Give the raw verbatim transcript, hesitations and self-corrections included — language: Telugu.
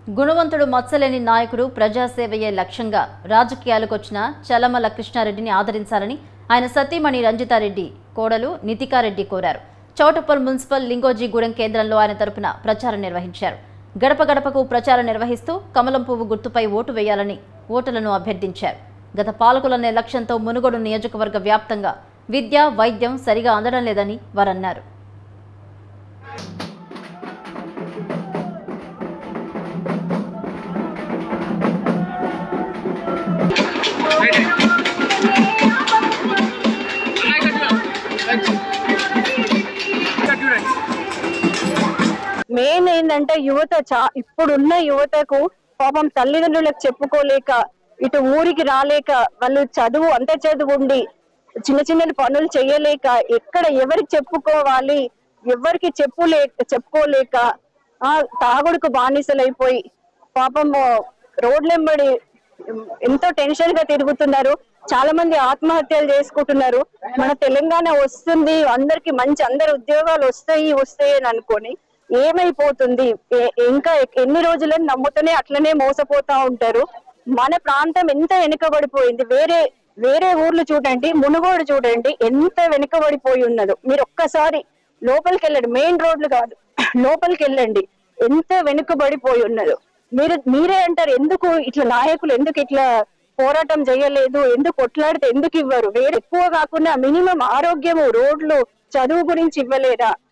గుణవంతుడు మత్సలేని నాయకుడు ప్రజాసేవయే లక్ష్యంగా రాజకీయాలకు వచ్చిన చలమల కృష్ణారెడ్డిని ఆదరించాలని ఆయన సతీమణి రంజితారెడ్డి కోడలు నిఖితారెడ్డి కోరారు. చౌటుప్పల్ మున్సిపల్ లింగోజీగూడెం కేంద్రంలో ఆయన తరపున ప్రచారం నిర్వహించారు. గడప గడపకు ప్రచారం నిర్వహిస్తూ కమలం పువ్వు గుర్తుపై ఓటు వేయాలని ఓటర్లను అభ్యర్థించారు. గత పాలకుల నిర్లక్ష్యంతో మునుగోడు నియోజకవర్గ వ్యాప్తంగా విద్య, వైద్యం సరిగా అందడం లేదని వారన్నారు. మెయిన్ ఏంటంటే యువత చా ఇప్పుడున్న యువతకు పాపం తల్లిదండ్రులకు చెప్పుకోలేక ఇటు ఊరికి రాలేక వాళ్ళు చదువు అంత చదువు ఉండి చిన్న చిన్న పనులు చేయలేక ఎక్కడ ఎవరికి చెప్పుకోవాలి ఎవరికి చెప్పులే చెప్పుకోలేక ఆ తాగుడుకు బానిసలైపోయి పాపం రోడ్లెంబడి ఎంతో టెన్షన్ గా తిరుగుతున్నారు. చాలా మంది ఆత్మహత్యలు చేసుకుంటున్నారు. మన తెలంగాణ వస్తుంది, అందరికి మంచి అందరు ఉద్యోగాలు వస్తాయి వస్తాయి అని అనుకొని ఏమైపోతుంది? ఇంకా ఎన్ని రోజులని నమ్ముతూనే అట్లనే మోసపోతా ఉంటారు. మన ప్రాంతం ఎంత వెనుకబడిపోయింది. వేరే వేరే ఊర్లు చూడండి, మునుగోడు చూడండి ఎంత వెనుకబడిపోయి ఉన్నదో. మీరు ఒక్కసారి లోపలికి వెళ్ళండి, మెయిన్ రోడ్లు కాదు లోపలికి వెళ్ళండి ఎంత వెనుకబడిపోయి ఉన్నదో. మీరు మీరే అంటారు ఎందుకు ఇట్లా నాయకులు ఎందుకు ఇట్లా పోరాటం చేయలేదు, ఎందుకు కొట్లాడితే ఎందుకు ఇవ్వరు? వేరే ఎక్కువ కాకుండా మినిమం ఆరోగ్యము, రోడ్లు, చదువు గురించి ఇవ్వలేదా?